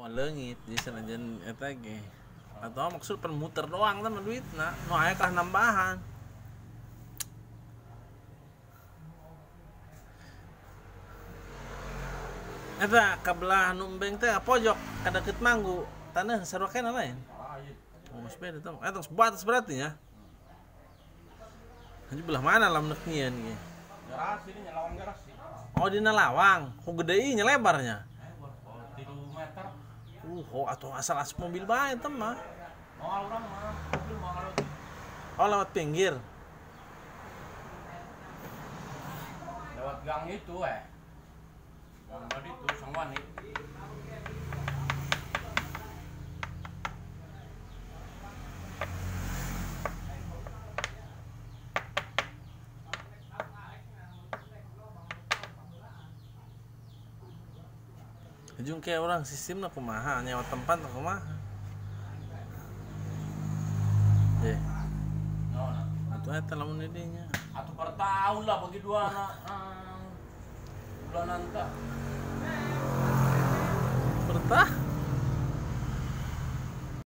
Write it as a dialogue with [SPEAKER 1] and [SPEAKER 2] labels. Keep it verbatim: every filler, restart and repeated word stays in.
[SPEAKER 1] mau leungit di sanajan eta ge. Atau maksud permuter doang teman duitna, nu aya kah nambahan. Eta kabelah numbeng teh pojok ka deket Manggu, taneuh sarwakena lain. Oh, sepeda teh. Eta sebatas berarti ya. Anjir belah mana lam neuk nyieun ge.
[SPEAKER 2] Garas ini nyelawang garas sih.
[SPEAKER 1] Oh dina lawang, ku gede ieu nya lebarnya.
[SPEAKER 2] Oh, tiga meter.
[SPEAKER 1] Uh, oh, atau asal asal mobil bae teh mah.
[SPEAKER 2] Moal urang mah, mobil moal lewat.
[SPEAKER 1] Oh, lewat pinggir.
[SPEAKER 2] Lewat gang itu eh. Gang tadi itu Sangwani.
[SPEAKER 1] Ujung kayak orang sistemnya kumaha, nyewa tempat kumaha. Ye.
[SPEAKER 2] No, no.
[SPEAKER 1] Atuh eta lamun didinya.
[SPEAKER 2] Atuh per tahun lah bagi dua anak. Ah, bulan nanti.